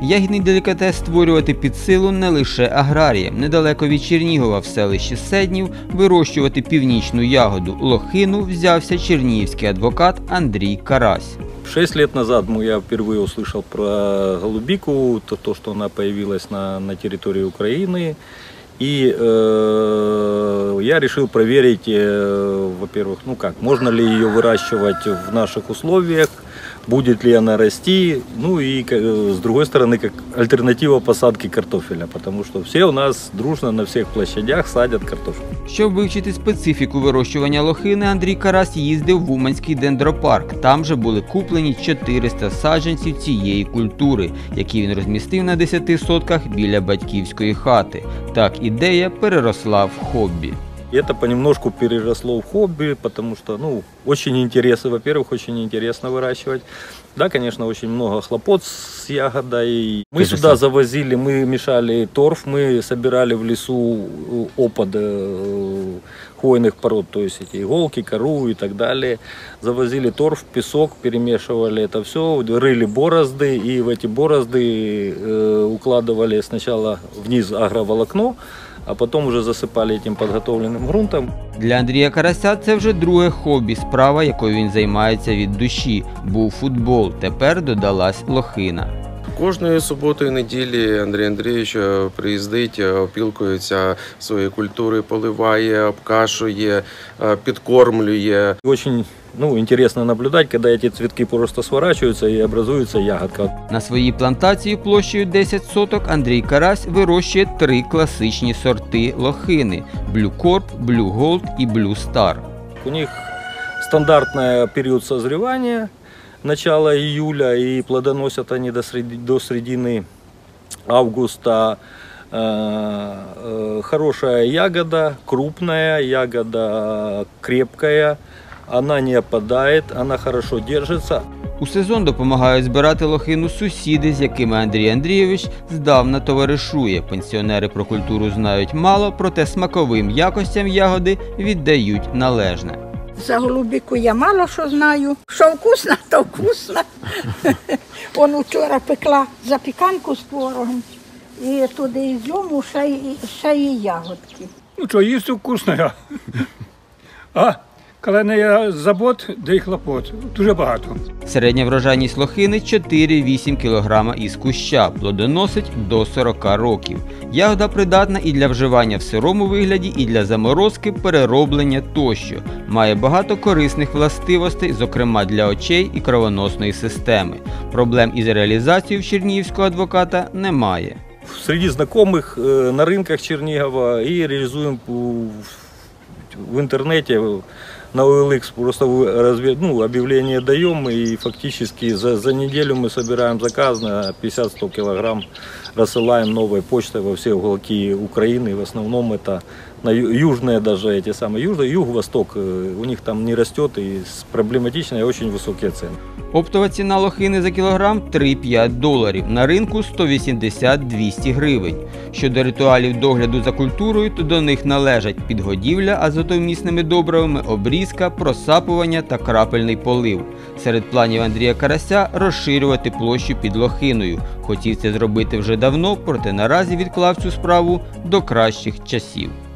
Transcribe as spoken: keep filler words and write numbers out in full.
Ягідний делікатес створювати під силу не лише аграріям. Недалеко від Чернігова в селищі Седнів вирощувати північну ягоду лохину взявся чернігівський адвокат Андрій Карась. Шесть лет назад я впервые услышал про голубику, то, то что она появилась на, на территории Украины. И э, я решил проверить, э, во-первых, ну как, можно ли ее выращивать в наших условиях, будет ли она расти, ну и э, с другой стороны, как альтернатива посадки картофеля, потому что все у нас дружно на всех площадях садят картофель. Щоб вивчити специфіку вирощування лохини, Андрій Карась їздив в Уманський дендропарк. Там же були куплені чотириста саджанців цієї культури, які він розмістив на десяти сотках біля батьківської хати. Так ідея переросла в хобі. И это понемножку переросло в хобби, потому что, ну, очень интересно, во-первых, очень интересно выращивать. Да, конечно, очень много хлопот с ягодой. Мы сюда завозили, мы мешали торф, мы собирали в лесу опад хвойных пород, то есть эти иголки, кору и так далее. Завозили торф, песок, перемешивали это все, рыли борозды, и в эти борозды укладывали сначала вниз агроволокно, а потім вже засипали цим підготовленим ґрунтом. Для Андрія Карася це вже друге хобі, справа, якою він займається від душі. Був футбол, тепер додалась лохина. Кожної суботи і неділі Андрій Андрійович приїздить, опілкується своєї культури, поливає, обкашує, підкормлює. Очень ну, интересно наблюдать, когда эти цветки просто сворачиваются и образуется ягодка. На своїй плантації площею десять соток Андрій Карась вирощує три класичні сорти лохини – Blue Corp, Blue Gold і Blue Star. У них стандартный период созревания, начало июля, и плодоносят они до, среди, до середины августа. Хорошая ягода, крупная, ягода крепкая. Она не опадает, она хорошо держится. У сезон допомагають збирати лохину сусіди, з якими Андрій Андрійович здавна товаришує. Пенсіонери про культуру знають мало, проте смаковим якостям ягоди віддають належне. За голубику я мало що знаю. Що вкусно, то вкусно. Он вчора пекла запіканку з творогом. І туди ізюму, ще, ще і ягодки. Ну що, їсти вкусно. А коли не забот, де й хлопот. Дуже багато. Середня врожайність лохини – чотири-вісім кілограма із куща. Плодоносить до сорока років. Ягода придатна і для вживання в сирому вигляді, і для заморозки, перероблення тощо. Має багато корисних властивостей, зокрема для очей і кровоносної системи. Проблем із реалізацією в чернігівського адвоката немає. Среди знакомых на рынках Чернигова и реализуем в интернете, на о эл икс просто ну, объявление даем, и фактически за, за неделю мы собираем заказ на пятьдесят-сто килограмм, рассылаем новой почтой во все уголки Украины, в основном это на южные даже эти самые, южный, юг-восток, у них там не растет и проблематично и очень высокие цены. Оптова ціна лохини за кілограм – три-п'ять доларів, на ринку – сто вісімдесят - двісті гривень. Щодо ритуалів догляду за культурою, то до них належать підгодівля азотовмісними добривами, обрізка, просапування та крапельний полив. Серед планів Андрія Карася – розширювати площу під лохиною. Хотів це зробити вже давно, проте наразі відклав цю справу до кращих часів.